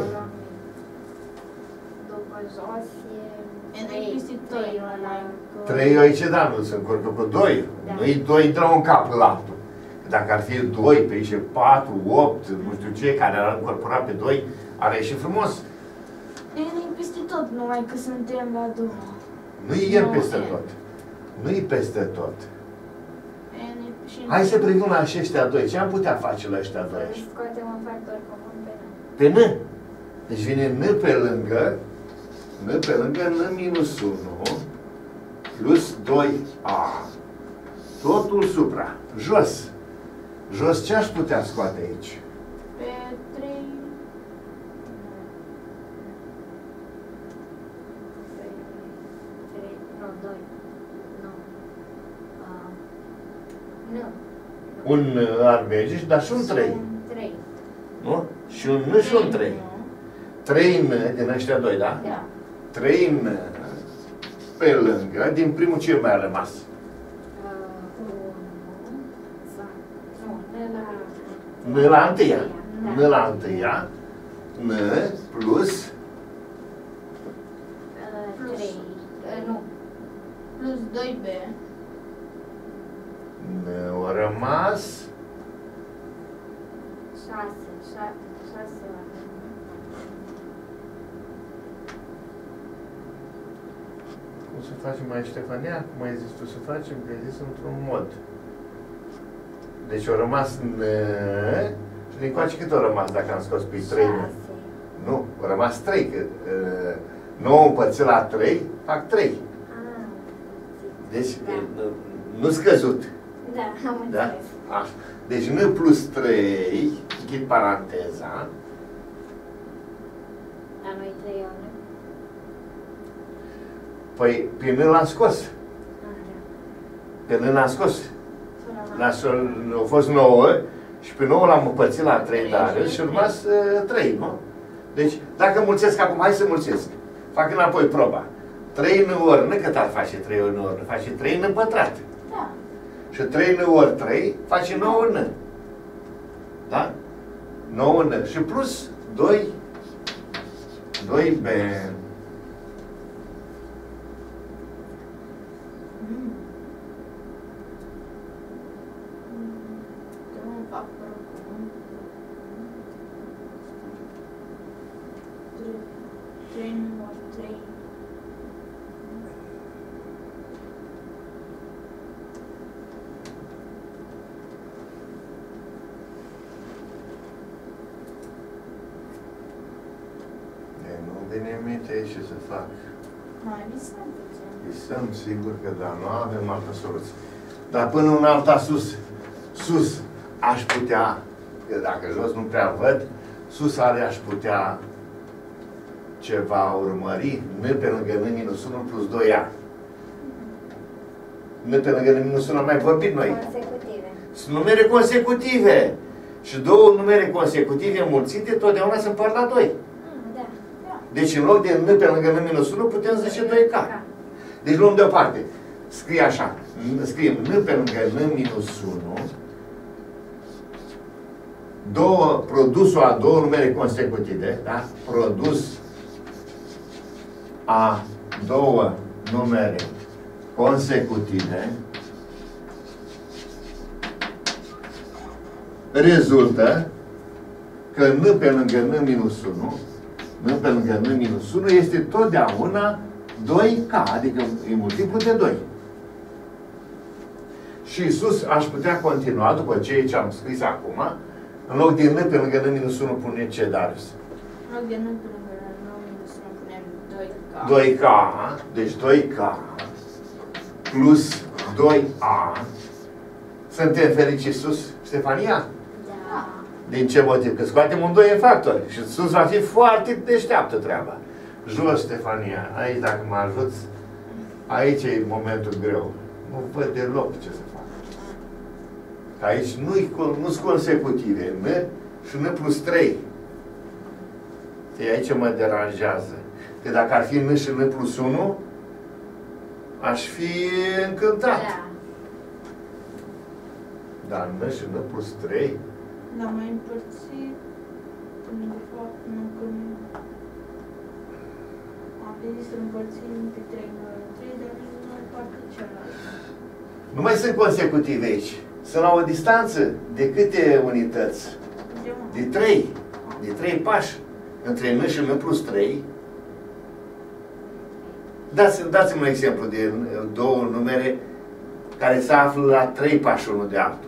După jos e E trei, peste trei doi, la trei aici, da, nu se încurcă cu doi. Da. Nu-i doi de la un cap la altul. Dacă ar fi doi, pe aici patru, opt, nu știu ce, care ar încorpora pe doi, ar ieși frumos. E peste tot, numai că suntem la două. Nu-i el Nu, peste e. tot. Nu-i peste tot. E și Hai să privim la aceștia doi. Ce am putea face la ăștia doi? Să scoatem un factor comun pe noi. Pe N. Deci vine N pe lângă, N pe lângă N minus unu plus doi a. Totul supra. Jos. Jos ce aș putea scoate aici? pe trei. Trei, trei, nu, doi. Nu. Ah, nu. Un N ar merge, dar și un trei. Sunt trei. Nu? Și un N și un trei. Trei N din ăștia doi, da? Da. Trei N pe lângă, din primul ce mai a rămas? Ah, unu, sau, nu, ne la... N la întâia. Da. N la întâia. N plus Ah, Plus. trei. Ah, nu. Plus doi b. N a rămas Șase. șa- Șase la cum să facem mai Ștefania? Cum ai zis tu să facem? Că ai zis într-un mod. Deci a rămas N Prin coace cât au rămas dacă am scos pe trei? Nu, au rămas trei, că uh, nouă împărțit la trei, fac trei. Ah, Deci, da. nu, nu scăzut. Da, am Da? înțeles. Așa. Deci n plus trei, închid paranteza, La noi trei ore. păi pe n l-am scos. Ah, da. Pe n l-am scos. Au fost nouă și pe nouă l-am împărțit la trei dare și urmas uh, trei, nu? Deci, dacă mulțesc acum, hai să mulțesc. Fac înapoi proba. trei în ori, nu cât ar face trei în ori, face trei în pătrat. Da. Și trei în ori trei face nouă în. Da? nouă în. Și plus doi, doi B. Mm. Dă un factor comun. trei număr trei. Nu vine în minte ce să fac. Mai visăm puțin. Visăm, sigur că da, nu avem altă soluție. Dar până în alta sus, sus aș putea, că dacă jos nu prea văd, sus are aș putea ceva urmări, n pe lângă n minus unu plus doi a. N pe lângă n minus unu am mai vorbit noi. Consecutive. Sunt numere consecutive. Și două numere consecutive mulțite totdeauna se împart la doi. Ah, da. Deci în loc de n pe lângă n minus unu putem zice doi k. Deci luăm deoparte. Scrie așa. Scriem n pe lângă n minus unu. Două, produsul a două numere consecutive. Da? Produs a două numere consecutive rezultă că n pe lângă n minus unu, n pe lângă n minus unu este totdeauna doi k, adică e multiplu de doi. Și sus aș putea continua, după ce am scris acum, în loc de n pe lângă n minus unu pune ce, Darius? În loc de n pe lângă n minus unu punem doi k. doi k, deci doi k plus doi a. Suntem fericiți sus, Ștefania? Da. Din ce motiv? Că scoatem un doi în factori și sus va fi foarte deșteaptă treaba. Jos, Ștefania, aici dacă mă ajuți, aici e momentul greu. Nu văd deloc ce să fac. Că aici nu sunt consecutive, n și n plus trei. E aici mă deranjează. Că dacă ar fi n și n plus unu, aș fi încântat. Da. Dar n și n plus trei? L-am mai împărțit. Până de fapt, nu când... Am venit să împărțim pe trei număr trei, dar nu mai parte celălalt. Nu mai sunt consecutive aici. Sunt la o distanță de câte unități? De unde? De trei. De trei pași. Între n și n plus trei. Dați, dați-mi un exemplu de două numere care se află la trei pași unul de altul.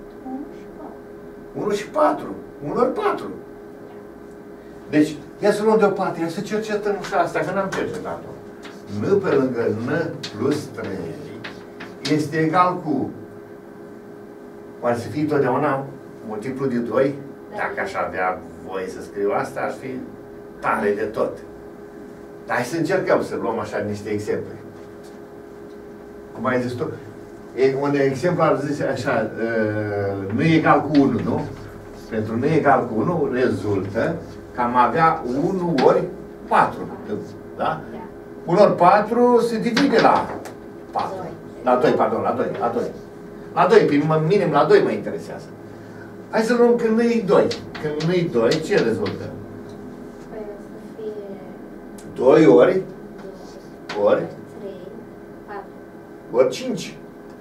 unu și patru. unu ori patru. Deci, ia să luăm deoparte, ia să cercetăm și asta, că n-am cercetat-o. N pe lângă n plus trei este egal cu... Poate să fie totdeauna multiplu de doi? Dacă aș avea voie să scriu asta, aș fi tare de tot. Dar hai să încercăm să luăm așa niște exemple. Cum ai zis tu? E, un exemplu ar zice așa, uh, nu e egal cu unu, nu? Pentru nu e egal cu unu rezultă că am avea unu ori patru. Da? unu ori patru se divide la patru. La doi, pardon, la doi, la doi. La doi, pe minim la doi mă interesează. Hai să luăm când nu e doi. Când nu e doi, ce rezultă? Păi o să fie doi ori, ori, trei, patru. ori cinci.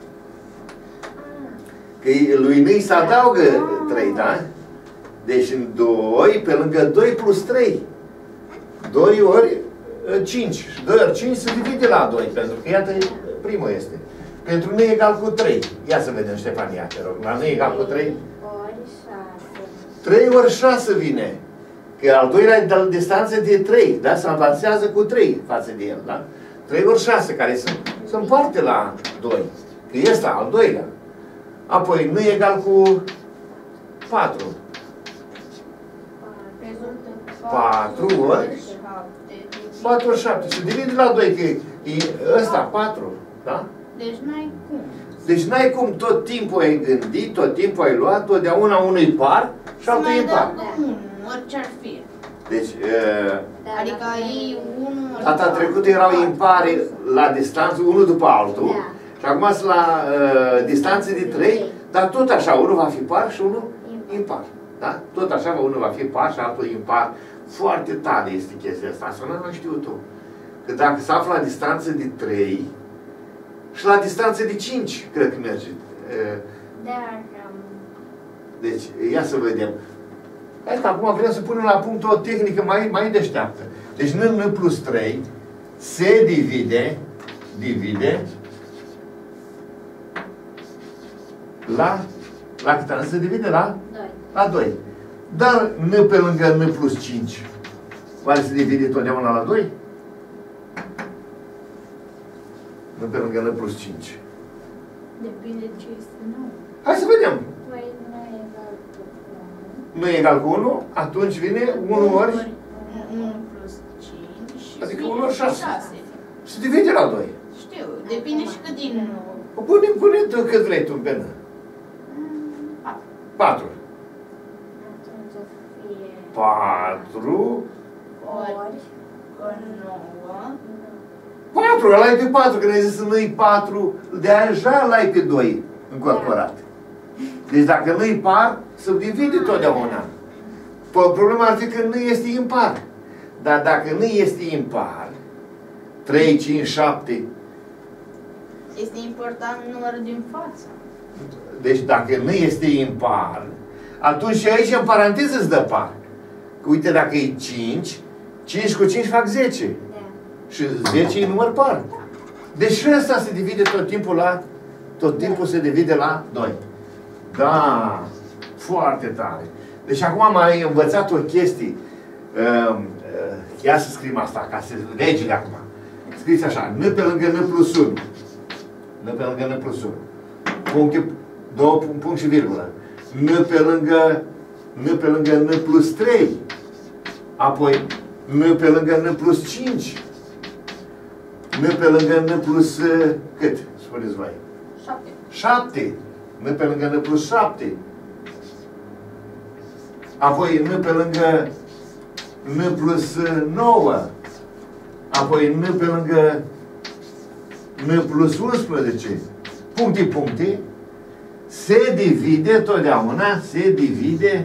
Că lui Nâi se adaugă trei, da? Deci în doi, pe lângă doi plus trei. doi ori cinci. Și doi ori cinci se divide la doi, pentru că iată, primul este. Pentru Nâi egal cu trei. Ia să vedem, Ștefania, te rog. La Nâi egal cu trei. Ori șase. trei ori șase vine. Că al doilea e de distanță de trei, da? Se avansează cu trei față de el, da? trei ori șase, care se, se împarte la doi. Că e ăsta, al doilea. Apoi nu e egal cu patru. patru ori patru ori șapte. Se divide la doi, că e ăsta, patru. Da? Deci n-ai cum. Deci n-ai cum, tot timpul ai gândit, tot timpul ai luat, totdeauna unul îi par și altul îi par. Orice ar fi. Deci, uh, adică ei unul... data trecută erau impare la distanță, unul după altul. Da. Și acum sunt la uh, distanțe de trei, dar tot așa, unul va fi par și unul impar. Da? Tot așa, unul va fi par și altul impar. Foarte tare este chestia asta. Asta nu știu-o. Că dacă se află la distanță de trei și la distanță de cinci, cred că merge. Uh, Da, cam. Deci, ia să vedem. Hai că acum vrem să punem la punct o tehnică mai, mai deșteaptă. Deci n, n plus trei se divide, divide la, la cât se divide la? Doi. La doi. Dar n pe lângă n plus cinci, oare se divide totdeauna la doi? N pe lângă n plus cinci. Depinde ce este nou. Hai să vedem. Păi nu e egal cu unu. Nu e egal cu unu, atunci vine unu ori, unu plus cinci. adică vine unu ori șase. șase. Se divide la doi. Știu, depinde și cât din nou. Pune, pune tu cât vrei tu în penă. patru. Atunci o să fie patru. Ori nouă. patru, ăla e pe patru, că ne-ai zis să nu-i patru, deja l-ai pe doi încorporat. Deci dacă nu-i par, se divide totdeauna. Problema ar fi că nu este impar. Dar dacă nu este impar, trei, cinci, șapte, Este important numărul din față. deci dacă nu este impar, atunci și aici în paranteză îți dă par. Că uite, dacă e cinci, cinci cu cinci fac zece. Da. Și zece e număr par. Deci și ăsta se divide tot timpul la, tot timpul se divide la doi. Da, foarte tare. Deci acum am mai învățat o chestie. Uh, uh, ia să scriem asta, ca să legile acum. Scrieți așa, n pe lângă n plus unu. N pe lângă n plus unu. Punct, două punct și virgulă. N pe lângă n pe lângă n plus trei. Apoi n pe lângă n plus cinci. N pe lângă n plus uh, cât? Spuneți voi. șapte. șapte. N pe lângă n plus șapte. Apoi n pe lângă n plus nouă. Apoi n pe lângă n plus unsprezece. Puncte, puncte. Se divide totdeauna, se divide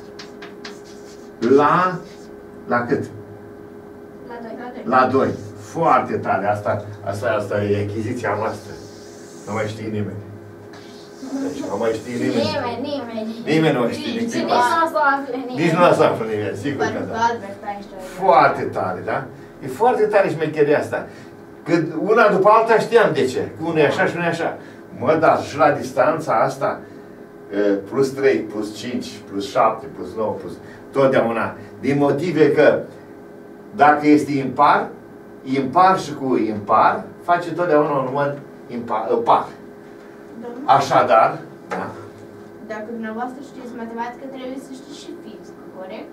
la la cât? La doi. La doi. Foarte tare. Asta, asta, asta e achiziția noastră. Nu mai știe nimeni. Deci nu mai știe nimeni. Nimeni, nimeni. Nimeni nu știe Și nimic. nici nu o să afle nimeni. Nici nu o să află nimeni, sigur că da. Foarte tare, da? E foarte tare șmecheria asta. Că una după alta știam de ce. Că unul e așa și unul e așa. Mă, dar și la distanța asta, plus trei, plus cinci, plus șapte, plus nouă, plus... Totdeauna. Din motive că dacă este impar, impar și cu impar, face totdeauna un număr impar, par. Așadar, da? Dacă dumneavoastră știți matematică, trebuie să știți și fizică, corect?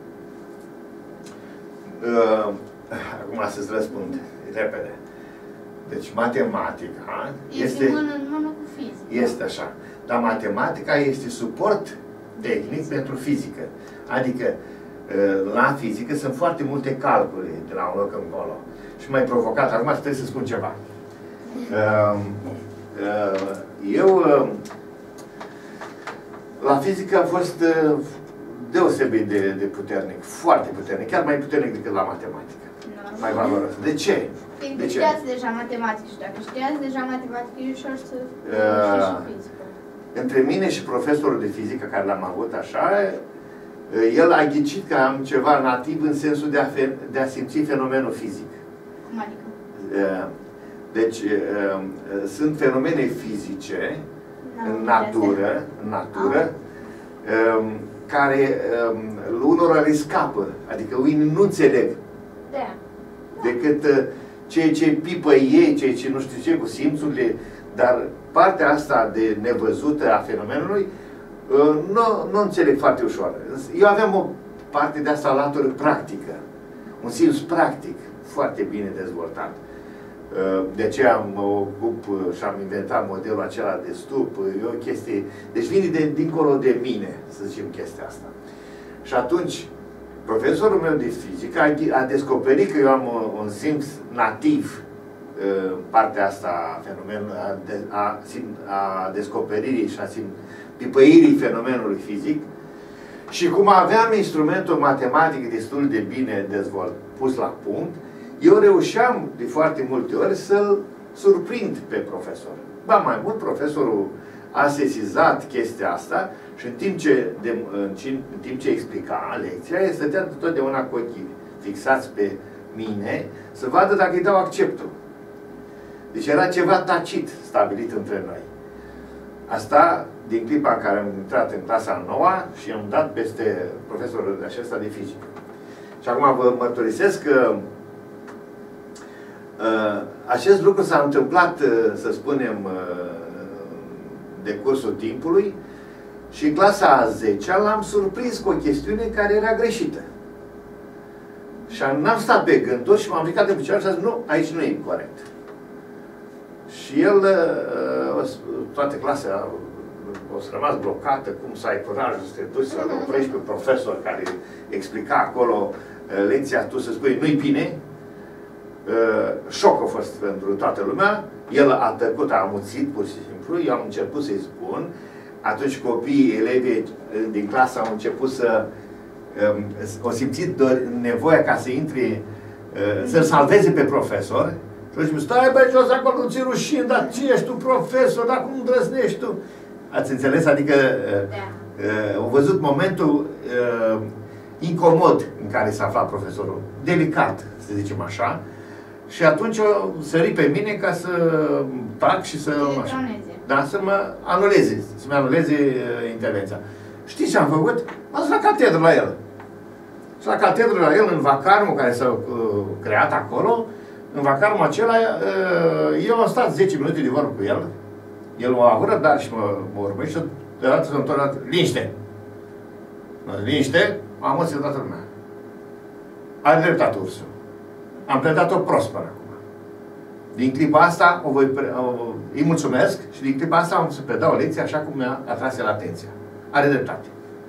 Uh, acum să-ți răspund repede. Deci matematica Este, este, mână în mână cu fizică. este așa. Dar matematica este suport tehnic pentru fizică. Adică uh, la fizică sunt foarte multe calcule de la un loc încolo. Și mai provocat, acum trebuie să spun ceva. Uh, uh, eu uh, la fizică am fost uh, deosebit de, de puternic, foarte puternic, chiar mai puternic decât la matematică. Normal. Mai valoros. De ce? Fiindcă De ce? știați deja matematică și dacă știați deja matematică, e ușor să Uh, știți și fizică. Între mine și profesorul de fizică care l-am avut așa, uh, el a ghicit că am ceva nativ în sensul de a, fe de a simți fenomenul fizic. Cum adică? Uh, Deci, uh, uh, sunt fenomene fizice N-am în înțeles. natură, în natură, um, care um, unora le scapă, adică unii nu înțeleg Da. decât uh, ceea ce pipă ei, ceea ce nu știu ce, cu simțurile, dar partea asta de nevăzută a fenomenului uh, nu, nu înțeleg foarte ușor. Eu aveam o parte de asta latură practică, un simț practic foarte bine dezvoltat. De aceea mă ocup și am inventat modelul acela de stup, e o chestie, deci vine de, dincolo de mine, să zicem chestia asta. Și atunci, profesorul meu de fizică a, a descoperit că eu am un simț nativ în partea asta a fenomenului, a, a, a descoperirii și a pipăirii fenomenului fizic. Și cum aveam instrumentul matematic destul de bine dezvoltat, pus la punct, eu reușeam de foarte multe ori să-l surprind pe profesor. Ba mai mult, profesorul a sesizat chestia asta și în timp ce, de, în, în timp ce explica lecția, el stătea totdeauna cu ochii fixați pe mine să vadă dacă îi dau acceptul. Deci era ceva tacit stabilit între noi. Asta din clipa în care am intrat în clasa noua și am dat peste profesorul acesta de fizică. Și acum vă mărturisesc că uh, acest lucru s-a întâmplat, uh, să spunem, uh, de cursul timpului și în clasa a zecea l-am surprins cu o chestiune care era greșită. Și n-am stat pe gânduri și m-am ridicat în picioare și am zis, nu, aici nu e corect. Și el, uh, toată clasa o să rămas blocată, cum să ai curajul să te duci să-l oprești pe profesor care explica acolo uh, lecția, tu să spui nu-i bine. Uh, șoc a fost pentru toată lumea. El a tăcut, a amuțit pur și simplu, eu am început să-i spun. Atunci copiii, elevii din clasă au început să um, au simțit nevoia ca să intre, uh, să-l salveze pe profesor. Și au zis, stai băi jos acolo, nu ți rușine, dar ce ești tu profesor, dar cum îndrăznești tu? Ați înțeles? Adică da. uh, au văzut momentul uh, incomod în care s-a aflat profesorul. Delicat, să zicem așa. Și atunci o sări pe mine ca să tac și să... Așa, da, să mă anuleze, să-mi anuleze uh, intervenția. Știți ce am făcut? M-am dus la catedră la el. Și la catedră la el, în vacarmul care s-a uh, creat acolo, în vacarmul acela, uh, eu am stat zece minute de vorbă cu el. El m-a avut răbdare și mă, mă urmărit și deodată s-a întors, liniște! Liniște, am înțeles toată lumea. Are dreptate ursul. Am predat-o prosper acum. Din clipa asta o voi, o, îi mulțumesc și din clipa asta am să predau o lecție așa cum mi-a atras el atenția. Are dreptate.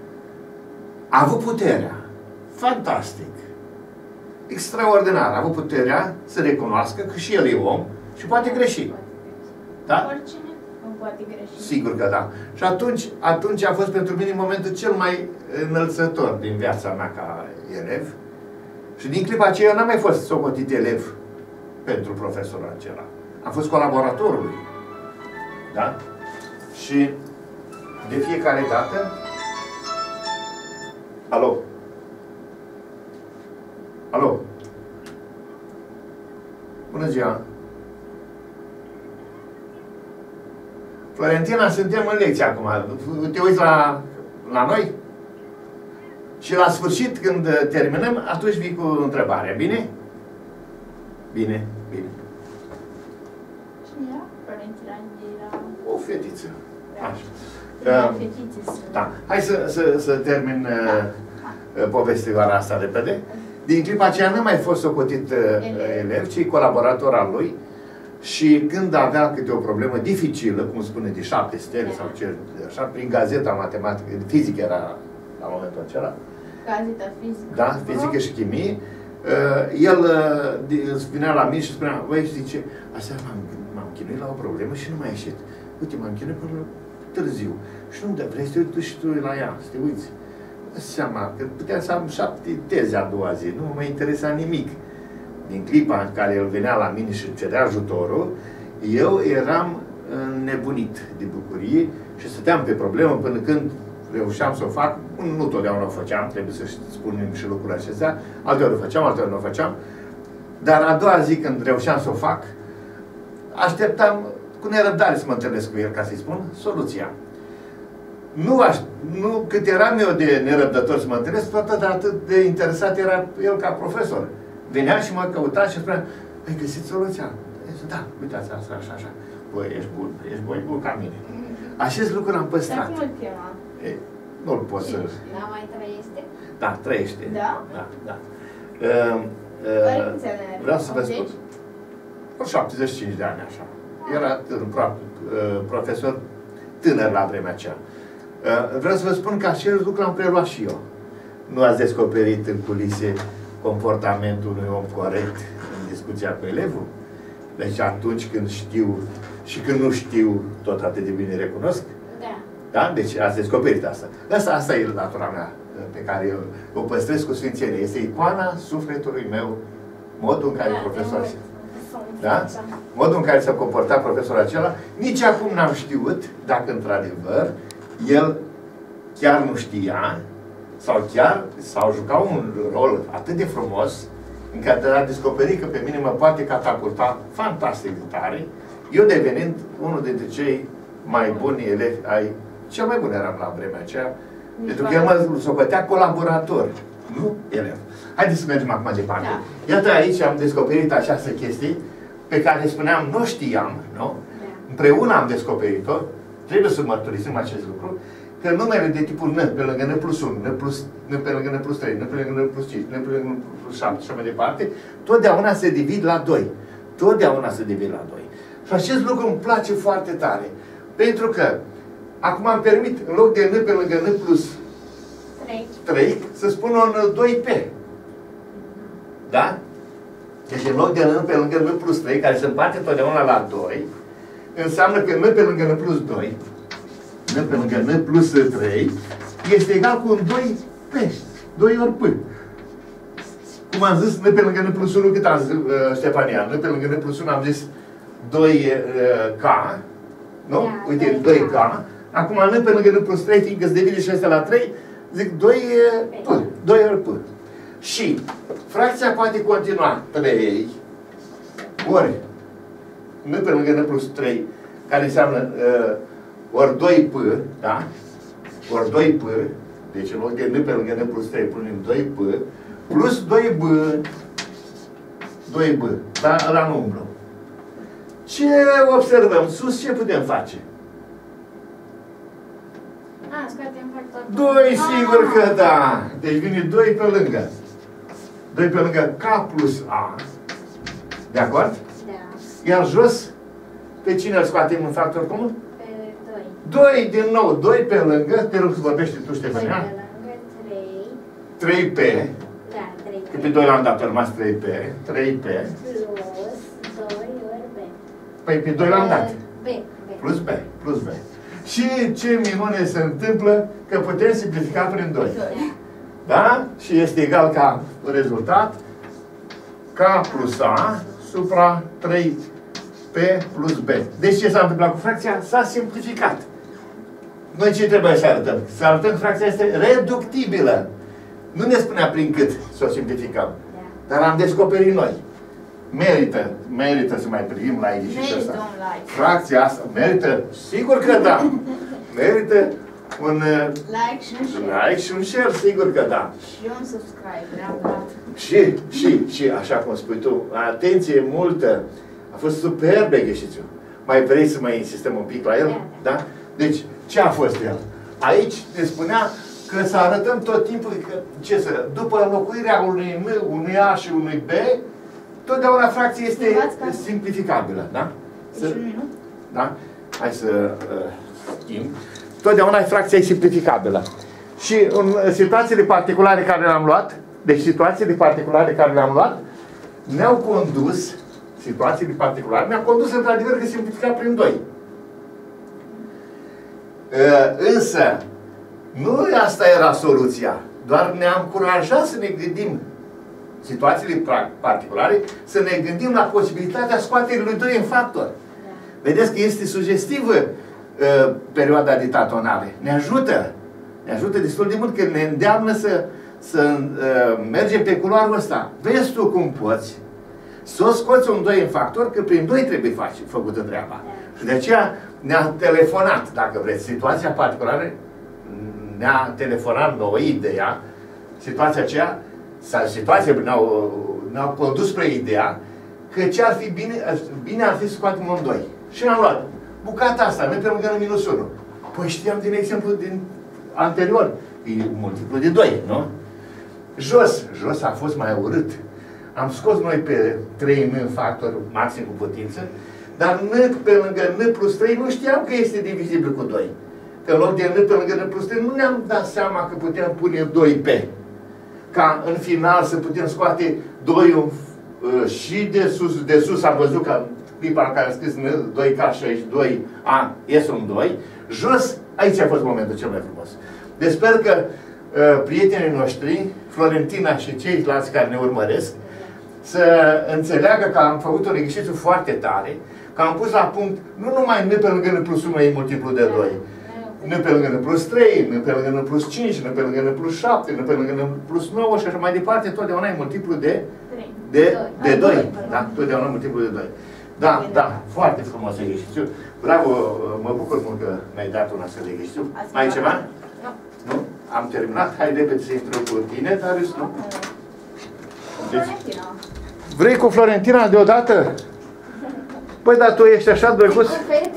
A avut puterea. Fantastic. Extraordinar. A avut puterea să recunoască că și el e om și poate greși. Da? Oricine nu poate greși. Sigur că da. Și atunci, atunci a fost pentru mine momentul cel mai înălțător din viața mea ca elev. Și din clipa aceea eu n-am mai fost socotit elev pentru profesorul acela. Am fost colaboratorul lui. Da? Și de fiecare dată... Alo? Alo? Bună ziua! Florentina, suntem în lecție acum. Te uiți la, la noi? Și la sfârșit, când terminăm, atunci vii cu întrebarea. Bine? Bine, bine. Cine era? Florentina era... O fetiță. Așa. Era Uh, fetiță. da. Hai să, să, să termin uh, povestioara asta repede. Din clipa aceea n-am mai fost socotit uh, elev, ci colaborator al lui. Și când avea câte o problemă dificilă, cum spune, de șapte stele sau ce, așa, prin gazeta matematică, fizică era la momentul acela. Gazeta fizică. Da, fizică și chimie. Uh, el uh, vinea la mine și spunea, băi, zice, aseară m-am chinuit la o problemă și nu m-a ieșit. Uite, m-am chinuit până târziu. Și nu, dar vrei să te uiți și tu la ea, să te uiți. Dă-ți seama, că puteam să am șapte teze a doua zi, nu mă interesa nimic. Din clipa în care el venea la mine și cerea ajutorul, eu eram nebunit de bucurie și stăteam pe problemă până când reușeam să o fac. Nu totdeauna o făceam, trebuie să spunem și lucrurile acestea. Alteori o făceam, alteori nu o făceam. Dar a doua zi când reușeam să o fac, așteptam cu nerăbdare să mă întâlnesc cu el ca să-i spun soluția. nu, aș, nu cât eram eu de nerăbdător să mă întâlnesc, tot atât de interesat era el ca profesor. Venea și mă căuta și spunea, ai găsit soluția? Zice, da, uitați asta, așa, așa. Băi, ești bun, ești bun, bun ca mine. Acest lucru l-am păstrat. Dar cum îl chema? Nu-l pot să... Da, mai trăiește? Da, trăiește. Da? Da, da. Uh, Care câți ani are? vreau să vă spun. șaptezeci și cinci de ani, așa. Era un profesor tânăr la vremea aceea. Vreau să vă spun că acel lucru l-am preluat și eu. Nu ați descoperit în culise comportamentul unui om corect în discuția cu elevul? Deci atunci când știu și când nu știu, tot atât de bine recunosc? Da. Da? Deci ați descoperit asta. Asta, asta e natura mea pe care eu o păstrez cu sfințenie. Este icoana sufletului meu, modul în care Da, profesor... de Da? Modul în care s-a comportat profesorul acela, nici acum n-am știut dacă într-adevăr el chiar nu știa sau chiar sau juca un rol atât de frumos în care a descoperit că pe mine mă poate catapulta fantastic de tare, eu devenind unul dintre cei mai buni elevi ai... Cel mai bun eram la vremea aceea, pentru că el mă socotea colaborator, nu elev. Haideți să mergem acum departe. Da. Iată, aici am descoperit această chestie pe care spuneam, nu știam, nu? Da. Împreună am descoperit-o, trebuie să mărturisim acest lucru, că numele de tipul N, pe lângă N plus unu, N, plus, N pe lângă N plus trei, N pe lângă N plus cinci, N pe lângă N plus șapte și așa mai departe, totdeauna se divid la doi. Totdeauna se divid la doi. Și acest lucru îmi place foarte tare. Pentru că, acum am permit, în loc de N pe lângă N plus trei, să spun un doi P. Da? Deci în loc de N pe lângă N plus trei, care se împarte totdeauna la doi, înseamnă că N pe lângă N plus doi, N pe lângă N plus trei, este egal cu un doi P. doi ori P. Cum am zis, N pe lângă N plus unu, cât am zis, uh, Ștefania? N pe lângă N plus unu am zis doi K. Nu? Da, uite, doi K. Acum N pe lângă N plus trei, fiindcă se divide și astea la trei, zic doi P. doi ori P. Și fracția poate continua trei ori N pe lângă N plus trei, care înseamnă uh, ori doi P, da? Ori doi P, deci în loc de N pe lângă N plus trei punem doi P, plus doi B, doi B, da? Ăla nu umblă. Ce observăm sus, ce putem face? A, scoatem factorul. doi, sigur că da! Deci vine doi pe lângă. doi pe lângă K plus A. De acord? Da. Iar jos, pe cine îl scoatem în factor comun? Pe doi. doi, din nou, doi pe lângă, te rog să vorbești tu, Ștefania. doi pe lângă trei. trei P. Da, trei P. Că pe doi l-am dat, a rămas trei P. trei P. Plus doi ori B. Păi pe doi l-am dat. B. B. Plus B. Plus B. Și ce minune se întâmplă? Că putem simplifica prin doi. Da? Și este egal ca rezultat K plus A supra trei P plus B. Deci ce s-a întâmplat cu fracția? S-a simplificat. Noi ce trebuie să arătăm? Să arătăm că fracția este reductibilă. Nu ne spunea prin cât să o simplificăm. Dar am descoperit noi. Merită, merită să mai privim la edificiul ăsta. Fracția asta merită? Sigur că da. Merită un like și un share. like și un share, sigur că da. Și un subscribe, am dat. Și, și, și, așa cum spui tu, atenție multă. A fost superb exercițiu. Mai vrei să mai insistăm un pic la el? Da? Deci, ce a fost el? Aici ne spunea că să arătăm tot timpul că, ce să, după înlocuirea unui N, unui A și unui B, totdeauna fracția este simplificabilă, da? Să, da? Hai să uh, schimb. Totdeauna fracția e simplificabilă. Și în situațiile particulare care le-am luat, deci situațiile particulare care le-am luat, ne-au condus, situațiile particulare, ne-au condus într-adevăr că simplifica prin doi. Uh, însă, nu asta era soluția, doar ne-am încurajat să ne gândim situațiile particulare, să ne gândim la posibilitatea scoaterii lui doi în factor. Vedeți că este sugestivă uh, perioada de tatonare. Ne ajută. Ne ajută destul de mult, că ne îndeamnă să, să uh, mergem pe culoarul ăsta. Vezi tu cum poți să o scoți un doi în factor, că prin doi trebuie face, făcută treaba. Și de aceea ne-a telefonat, dacă vreți, situația particulară ne-a telefonat nouă ideea, situația aceea, sau situația ne-au, ne-au condus spre ideea că ce ar fi bine, bine ar fi să scoatem un doi. Și am luat bucata asta, ne pe lângă minus unu. Păi știam din exemplu din anterior, e multiplu de doi, nu? Jos, jos a fost mai urât. Am scos noi pe trei n factor maxim cu putință, dar n pe lângă n plus trei nu știam că este divizibil cu doi. Că în loc de n pe lângă n plus trei nu ne-am dat seama că putem pune doi pe. Ca în final să putem scoate doi și de sus, de sus am văzut că clipa în care a scris doi K și aici doi A, ies un doi. Jos, aici a fost momentul cel mai frumos. Deci sper că uh, prietenii noștri, Florentina și ceilalți care ne urmăresc, să înțeleagă că am făcut un exercițiu foarte tare, că am pus la punct nu numai n pe lângă n plus unu e multiplu de doi, n pe lângă n plus trei, n pe lângă n plus cinci, n pe lângă n plus șapte, n pe lângă n plus nouă și așa mai departe, totdeauna e multiplu de, de, de doi. Da? Totdeauna multiplu de doi. Da, da, foarte frumos exercițiu. Bravo, mă bucur mult că mi-ai dat un astfel de exercițiu. Mai ceva? Nu. Nu? Am terminat. Hai repede să intru cu tine, Darius, nu? Deci, vrei cu Florentina deodată? Păi, dar tu ești așa drăguț.